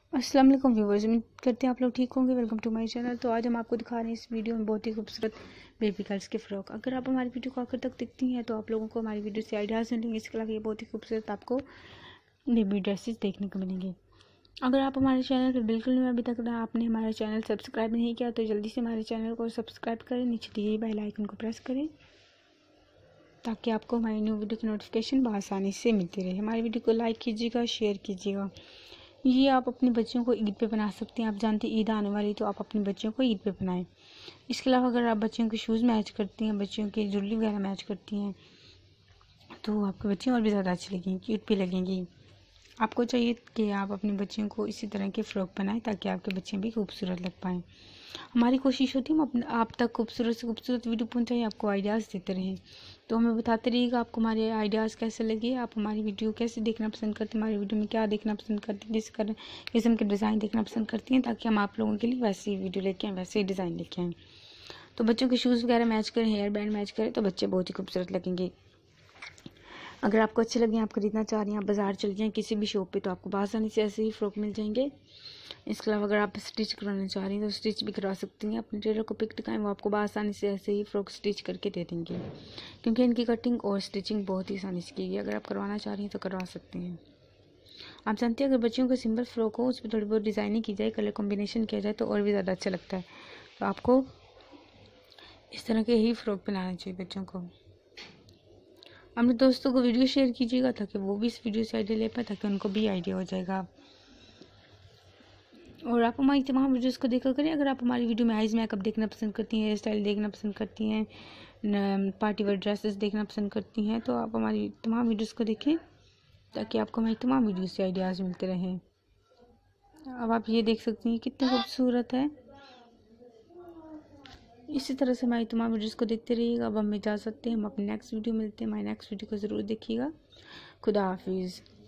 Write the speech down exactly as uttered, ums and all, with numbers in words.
अस्सलाम वालेकुम व्यूवर्स, उम्मीद करते हैं आप लोग ठीक होंगे। Welcome to my channel. तो आज हम आपको दिखा रहे हैं इस वीडियो में बहुत ही खूबसूरत बेबी गर्ल्स के फ़्रॉक। अगर आप हमारी वीडियो को आखिर तक देखती हैं तो आप लोगों को हमारी वीडियो से आइडियाज़ मिलेंगे। इसके अलावा ये बहुत ही खूबसूरत आपको बेबी ड्रेसेस देखने को मिलेंगे। अगर आप हमारे चैनल पर बिल्कुल नहीं अभी तक आपने हमारा चैनल सब्सक्राइब नहीं किया तो जल्दी से हमारे चैनल को सब्सक्राइब करें, नीचे दिए बेल आइकन को प्रेस करें ताकि आपको हमारी न्यू वीडियो की नोटिफिकेशन आसानी से मिलती रहे। हमारी वीडियो को लाइक कीजिएगा, शेयर कीजिएगा। ये आप अपने बच्चों को ईद पे बना सकते हैं। आप जानते हैं ईद आने वाली, तो आप अपने बच्चों को ईद पे बनाएं। इसके अलावा अगर आप बच्चों के शूज़ मैच करती हैं, बच्चों के ज्वेलरी वगैरह मैच करती हैं तो आपके बच्चे और भी ज़्यादा अच्छी लगेंगी, क्यूट भी लगेंगी। आपको चाहिए कि आप अपने बच्चों को इसी तरह के फ़्रॉक बनाएं ताकि आपके बच्चे भी खूबसूरत लग पाएँ। हमारी कोशिश होती है हम अपने आप तक खूबसूरत से खूबसूरत वीडियो पहुंचाएं, आपको आइडियाज़ देते रहें। तो हमें बताते रहिएगा आपको हमारे आइडियाज़ कैसे लगे, आप हमारी वीडियो कैसे देखना पसंद करते हैं, हमारी वीडियो में क्या देखना पसंद करते हैं, जिस कर किस्म के डिज़ाइन देखना पसंद करती हैं, ताकि हम आप लोगों के लिए वैसी वीडियो लेके आएँ, वैसे ही डिज़ाइन लेके आएँ। तो बच्चों के शूज़ वगैरह मैच करें, हेयर बैंड मैच करें तो बच्चे बहुत ही खूबसूरत लगेंगे। अगर आपको अच्छे लगे, आप खरीदना चाह रही हैं, आप बाज़ार चल जाएँ किसी भी शॉप पे तो आपको आसानी से ऐसे ही फ़्रॉक मिल जाएंगे। इसके अलावा अगर आप स्टिच करवाना चाह रही हैं तो स्टिच भी करवा सकती हैं। अपने टेलर को पिक दिखाएं, वो आपको आसानी से ऐसे ही फ़्रॉक स्टिच करके दे देंगे, क्योंकि इनकी कटिंग और स्टिचिंग बहुत ही आसानी से की गई। अगर आप करवाना चाह रही हैं तो करवा सकते हैं। आप जानते हैं अगर बच्चों का सिंपल फ़्रॉक हो, उस पर थोड़ी बहुत डिज़ाइनिंग की जाए, कलर कॉम्बिनेशन किया जाए तो और भी ज़्यादा अच्छा लगता है। तो आपको इस तरह के ही फ़्रॉक बनाना चाहिए बच्चों को। अपने दोस्तों को वीडियो शेयर कीजिएगा ताकि वो भी इस वीडियो से आइडिया ले पाए, ताकि उनको भी आइडिया हो जाएगा। और आप हमारी तमाम वीडियोस को देखा करें। अगर आप हमारी वीडियो में आइज मेकअप देखना पसंद करती हैं, हेयर स्टाइल देखना पसंद करती हैं, पार्टी वेयर ड्रेसेस देखना पसंद करती हैं, तो आप हमारी तमाम वीडियोस को देखें ताकि आपको हमारी तमाम वीडियोस से आइडियाज़ मिलते रहें। अब आप ये देख सकती हैं कितनी खूबसूरत है। इसी तरह से हमारी तमाम वीडियोस को देखते रहिएगा। अब हम इजाज़त दें, हम अपने नेक्स्ट वीडियो मिलते हैं। हमारी नेक्स्ट वीडियो को ज़रूर देखिएगा। खुदा हाफिज़।